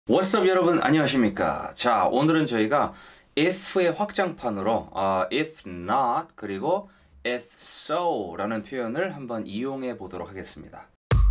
What's up 여러분 안녕하십니까. 자, 오늘은 저희가 if의 확장판으로 if not 그리고 if so 라는 표현을 한번 이용해 보도록 하겠습니다.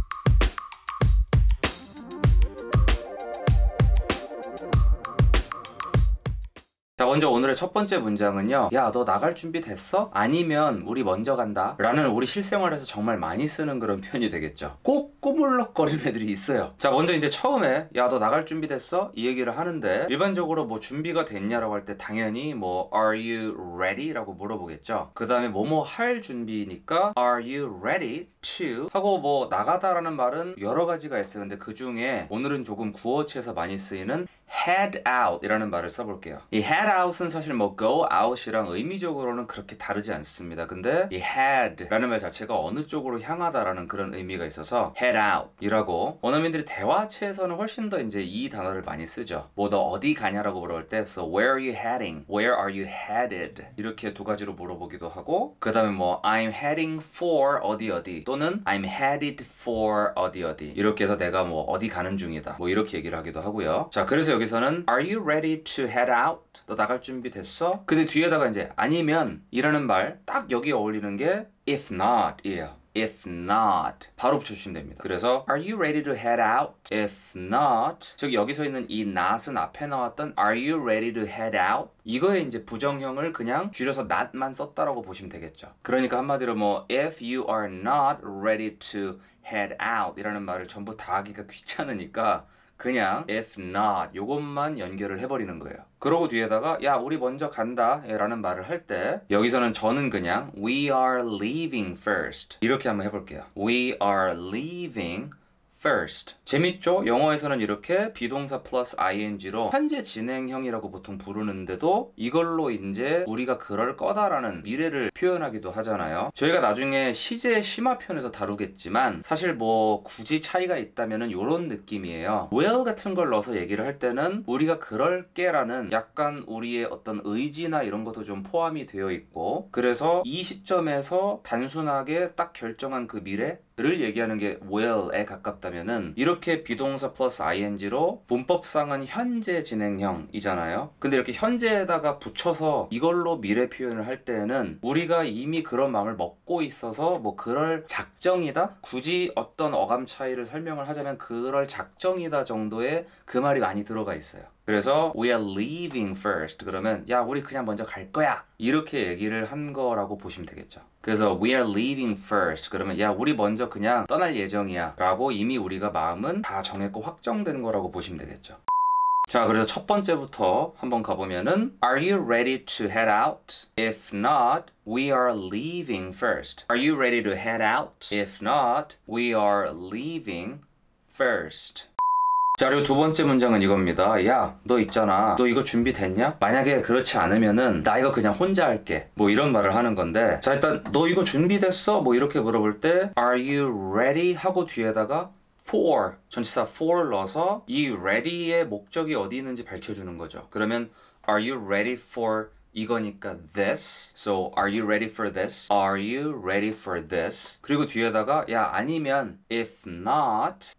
자, 먼저 오늘의 첫 번째 문장은요. 야, 너 나갈 준비 됐어? 아니면 우리 먼저 간다 라는 우리 실생활에서 정말 많이 쓰는 그런 표현이 되겠죠. 꼭 꾸물럭거리는 애들이 있어요. 자, 먼저 이제 처음에 야, 너 나갈 준비 됐어? 이 얘기를 하는데 일반적으로 뭐 준비가 됐냐라고 할 때 당연히 뭐 Are you ready? 라고 물어보겠죠. 그 다음에 뭐뭐 할 준비니까 Are you ready to? 하고 뭐 나가다라는 말은 여러 가지가 있어요. 근데 그 중에 오늘은 조금 구어체에서 많이 쓰이는 head out 이라는 말을 써볼게요. 이 head out은 사실 뭐 go out이랑 의미적으로는 그렇게 다르지 않습니다. 근데 이 head 라는 말 자체가 어느 쪽으로 향하다라는 그런 의미가 있어서 head out 이라고 원어민들이 대화체에서는 훨씬 더 이제 이 단어를 많이 쓰죠. 뭐 너 어디 가냐라고 물어볼 때 so where are you heading? Where are you headed? 이렇게 두 가지로 물어보기도 하고 그 다음에 뭐 I'm heading for 어디 어디 또는 I'm headed for 어디 어디 이렇게 해서 내가 뭐 어디 가는 중이다 뭐 이렇게 얘기를 하기도 하고요. 자, 그래서 여기서는 Are you ready to head out? 너 나갈 준비 됐어? 근데 뒤에다가 이제 아니면 이라는 말 딱 여기에 어울리는 게 if not 이에요. If not 바로 붙여주시면 됩니다. 그래서 Are you ready to head out? If not 즉 여기서 있는 이 not은 앞에 나왔던 Are you ready to head out? 이거에 이제 부정형을 그냥 줄여서 not만 썼다라고 보시면 되겠죠. 그러니까 한마디로 뭐 If you are not ready to head out 이라는 말을 전부 다 하기가 귀찮으니까 그냥 if not 요것만 연결을 해버리는 거예요. 그러고 뒤에다가 야 우리 먼저 간다 라는 말을 할 때 여기서는 저는 그냥 we are leaving first 이렇게 한번 해볼게요. We are leaving first. 재밌죠? 영어에서는 이렇게 비동사 플러스 ing로 현재 진행형이라고 보통 부르는데도 이걸로 이제 우리가 그럴 거다라는 미래를 표현하기도 하잖아요. 저희가 나중에 시제 심화편에서 다루겠지만 사실 뭐 굳이 차이가 있다면은 요런 느낌이에요. will 같은 걸 넣어서 얘기를 할 때는 우리가 그럴게라는 약간 우리의 어떤 의지나 이런 것도 좀 포함이 되어 있고 그래서 이 시점에서 단순하게 딱 결정한 그 미래 를 얘기하는 게 will에 가깝다면은 이렇게 비동사 플러스 ing로 문법상은 현재 진행형이잖아요. 근데 이렇게 현재에다가 붙여서 이걸로 미래 표현을 할 때에는 우리가 이미 그런 마음을 먹고 있어서 뭐 그럴 작정이다? 굳이 어떤 어감 차이를 설명을 하자면 그럴 작정이다 정도의 그 말이 많이 들어가 있어요. 그래서 we are leaving first 그러면 야 우리 그냥 먼저 갈 거야 이렇게 얘기를 한 거라고 보시면 되겠죠. 그래서 we are leaving first 그러면 야 우리 먼저 그냥 떠날 예정이야 라고 이미 우리가 마음은 다 정했고 확정된 거라고 보시면 되겠죠. 자, 그래서 첫 번째부터 한번 가보면은 Are you ready to head out? If not, we are leaving first. Are you ready to head out? If not, we are leaving first. 자, 그리고 두 번째 문장은 이겁니다. 야, 너 있잖아. 너 이거 준비됐냐? 만약에 그렇지 않으면은 나 이거 그냥 혼자 할게. 뭐 이런 말을 하는 건데 자, 일단 너 이거 준비됐어? 뭐 이렇게 물어볼 때 Are you ready? 하고 뒤에다가 for, 전치사 for를 넣어서 이 ready의 목적이 어디 있는지 밝혀주는 거죠. 그러면 Are you ready for 이거니까 this. So, are you ready for this? Are you ready for this? 그리고 뒤에다가 야 아니면 if not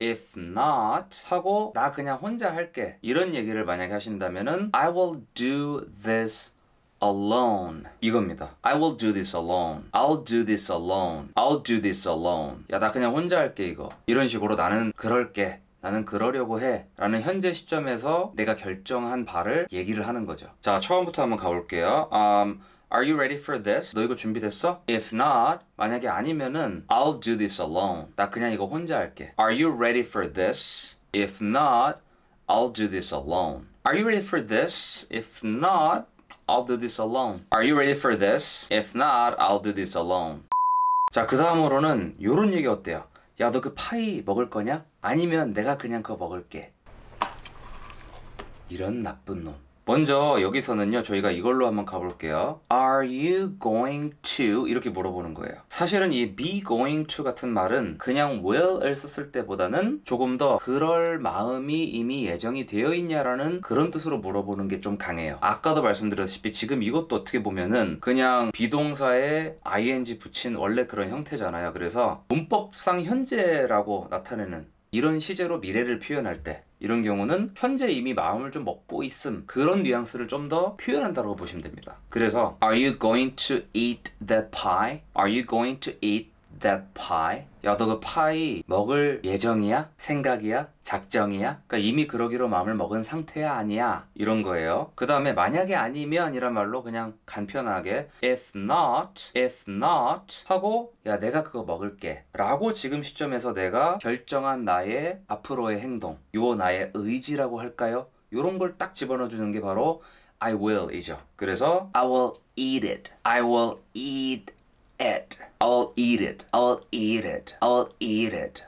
하고 나 그냥 혼자 할게. 이런 얘기를 만약에 하신다면은 I will do this alone 이겁니다. I will do this alone. I'll do this alone. I'll do this alone. 야 나 그냥 혼자 할게 이거. 이런 식으로 나는 그럴게. 나는 그러려고 해 라는 현재 시점에서 내가 결정한 바를 얘기를 하는 거죠. 자, 처음부터 한번 가볼게요. Are you ready for this? 너 이거 준비됐어? If not, 만약에 아니면은 I'll do this alone. 나 그냥 이거 혼자 할게. Are you ready for this? If not, I'll do this alone. Are you ready for this? If not, I'll do this alone. Are you ready for this? If not, I'll do this alone. 자, 그 다음으로는 요런 얘기 어때요? 야, 너 그 파이 먹을 거냐? 아니면 내가 그냥 그거 먹을게. 이런 나쁜 놈. 먼저 여기서는요 저희가 이걸로 한번 가볼게요. Are you going to? 이렇게 물어보는 거예요. 사실은 이 be going to 같은 말은 그냥 will을 썼을 때보다는 조금 더 그럴 마음이 이미 예정이 되어 있냐라는 그런 뜻으로 물어보는 게 좀 강해요. 아까도 말씀드렸다시피 지금 이것도 어떻게 보면은 그냥 비동사에 ing 붙인 원래 그런 형태잖아요. 그래서 문법상 현재라고 나타내는 이런 시제로 미래를 표현할 때 이런 경우는 현재 이미 마음을 좀 먹고 있음, 그런 뉘앙스를 좀 더 표현한다고 보시면 됩니다. 그래서 Are you going to eat that pie? Are you going to eat that pie? 야, 너 그 파이 먹을 예정이야? 생각이야? 작정이야? 그러니까 이미 그러기로 마음을 먹은 상태야? 아니야? 이런 거예요. 그 다음에 만약에 아니면 이란 말로 그냥 간편하게 if not 하고 야, 내가 그거 먹을게 라고 지금 시점에서 내가 결정한 나의 앞으로의 행동, 요 나의 의지라고 할까요? 요런 걸 딱 집어넣어 주는 게 바로 I will 이죠. 그래서 I will eat it. I will eat it. I'll eat it. I'll eat it. I'll eat it.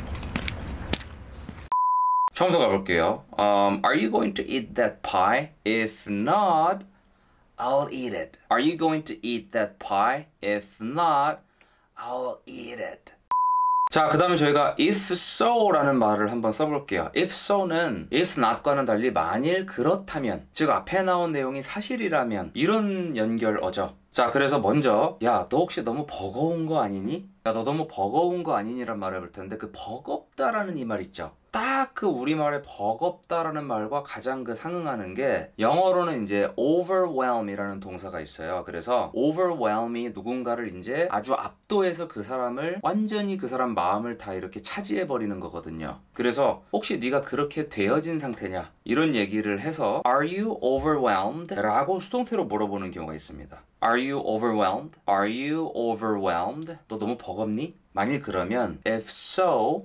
처음부터 가볼게요. Are you going to eat that pie? If not, I'll eat it. Are you going to eat that pie? If not, I'll eat it. 자, 그 다음에 저희가 if so 라는 말을 한번 써볼게요. if so는 if not과는 달리 만일 그렇다면, 즉 앞에 나온 내용이 사실이라면, 이런 연결어죠. 자, 그래서 먼저 야, 너 혹시 너무 버거운 거 아니니? 야, 너 너무 버거운 거 아니니란 말을 해볼 텐데, 그 버겁다라는 이 말 있죠. 딱 그 우리말의 버겁다라는 말과 가장 그 상응하는 게 영어로는 이제 overwhelm이라는 동사가 있어요. 그래서 overwhelm이 누군가를 이제 아주 압도해서 그 사람을 완전히 그 사람 마음을 다 이렇게 차지해 버리는 거거든요. 그래서 혹시 네가 그렇게 되어진 상태냐? 이런 얘기를 해서 Are you overwhelmed? 라고 수동태로 물어보는 경우가 있습니다. Are you overwhelmed? Are you overwhelmed? 너 너무 버겁니? 만일 그러면 if so,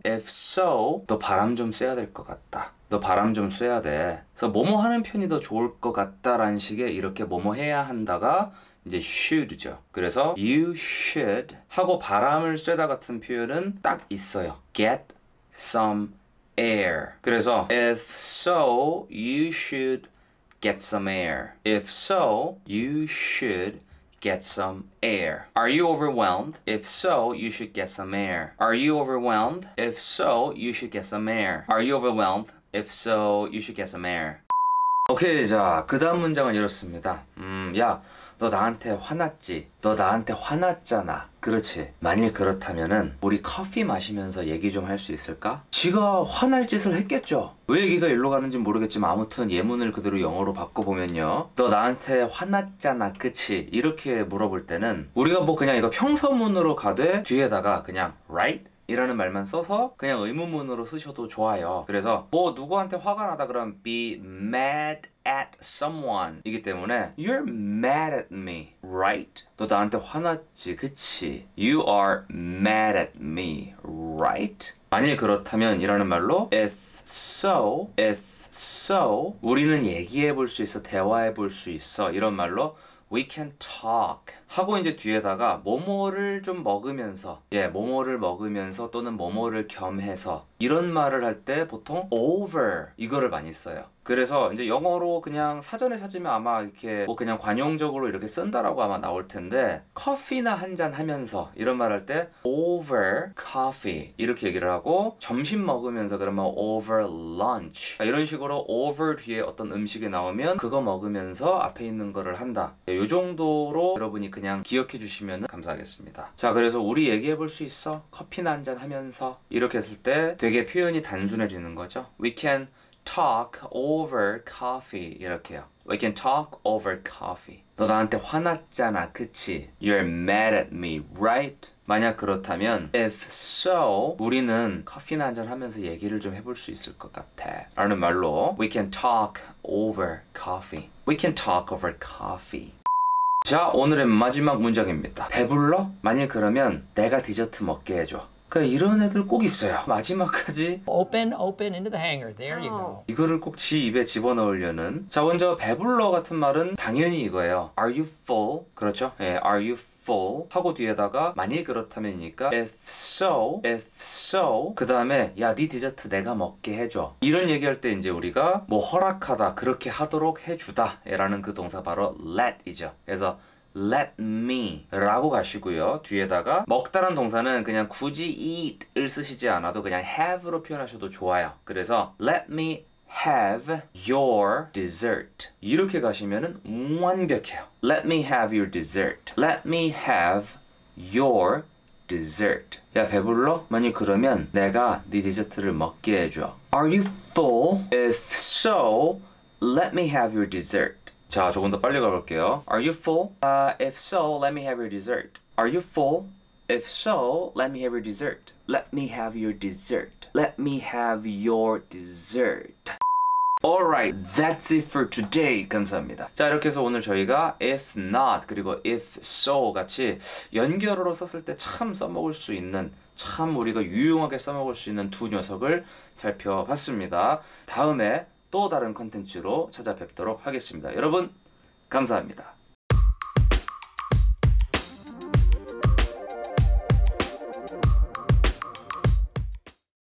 너 바람 좀 쐬야 될 것 같다. 너 바람 좀 쐬야 돼. 그래서 뭐뭐 하는 편이 더 좋을 것 같다라는 식의 이렇게 뭐뭐 해야 한다가 이제 should죠. 그래서 you should 하고 바람을 쐬다 같은 표현은 딱 있어요. Get some air. 그래서 if so, you should get some air. If so, you should get some air. Are you overwhelmed? If so, you should get some air. Are you overwhelmed? If so, you should get some air. Are you overwhelmed? If so, you should get some air. 오케이, 자, 그 다음 문장은 이렇습니다. 야, 너 나한테 화났지? 너 나한테 화났잖아. 그렇지. 만일 그렇다면은 우리 커피 마시면서 얘기 좀 할 수 있을까? 지가 화날 짓을 했겠죠. 왜 얘기가 일로 가는지 모르겠지만 아무튼 예문을 그대로 영어로 바꿔보면요. 너 나한테 화났잖아. 그치? 이렇게 물어볼 때는 우리가 뭐 그냥 이거 평서문으로 가되 뒤에다가 그냥 right? 이라는 말만 써서 그냥 의문문으로 쓰셔도 좋아요. 그래서 뭐 누구한테 화가 나다 그러면 be mad at someone 이기 때문에 You're mad at me, right? 너 나한테 화났지, 그치? You are mad at me, right? 만일 그렇다면 이라는 말로 if so 우리는 얘기해 볼 수 있어, 대화해 볼 수 있어, 이런 말로 We can talk 하고 이제 뒤에다가 뭐뭐를 좀 먹으면서, 뭐뭐를 먹으면서 또는 뭐뭐를 겸해서 이런 말을 할 때 보통 over 이거를 많이 써요. 그래서 이제 영어로 그냥 사전에 찾으면 아마 이렇게 뭐 그냥 관용적으로 이렇게 쓴다라고 아마 나올 텐데, 커피나 한잔 하면서 이런 말 할 때 over coffee 이렇게 얘기를 하고, 점심 먹으면서 그러면 over lunch 이런 식으로 over 뒤에 어떤 음식이 나오면 그거 먹으면서 앞에 있는 거를 한다. 이 정도로 여러분이 그냥 기억해 주시면 감사하겠습니다. 자, 그래서 우리 얘기해 볼 수 있어? 커피나 한잔 하면서 이렇게 했을 때 되게 표현이 단순해지는 거죠. We can talk over coffee 이렇게요. We can talk over coffee. 너 나한테 화났잖아, 그치? You're mad at me, right? 만약 그렇다면 if so, 우리는 커피나 한잔 하면서 얘기를 좀 해볼 수 있을 것 같아 라는 말로 We can talk over coffee. We can talk over coffee. 자, 오늘의 마지막 문장입니다. 배불러? 만일 그러면 내가 디저트 먹게 해줘. 그러니까 이런 애들 꼭 있어요. 마지막까지 Open into the hanger. There you go. 이거를 꼭 지 입에 집어넣으려는. 자, 먼저 배불러 같은 말은 당연히 이거예요. Are you full? 그렇죠? Are you full? 하고 뒤에다가 만일 그렇다면이니까 if so 그 다음에 야, 네 디저트 내가 먹게 해줘. 이런 얘기할 때 이제 우리가 뭐 허락하다, 그렇게 하도록 해주다 라는 그 동사 바로 let이죠. 그래서 let me 라고 가시고요. 뒤에다가 먹다란 동사는 그냥 굳이 eat을 쓰시지 않아도 그냥 have로 표현하셔도 좋아요. 그래서 let me have your dessert 이렇게 가시면은 완벽해요. Let me have your dessert. Let me have your dessert. 야, 배불러? 만약 그러면 내가 네 디저트를 먹게 해줘. Are you full? If so, let me have your dessert. 자, 조금 더 빨리 가볼게요. Are you full? If so, let me have your dessert. Are you full? If so, let me have your dessert. Let me have your dessert. Let me have your dessert. Alright, that's it for today. 감사합니다. 자, 이렇게 해서 오늘 저희가 if not 그리고 if so 같이 연결어로 썼을 때 참 써먹을 수 있는 참 우리가 유용하게 써먹을 수 있는 두 녀석을 살펴봤습니다. 다음에 또 다른 컨텐츠로 찾아뵙도록 하겠습니다. 여러분, 감사합니다.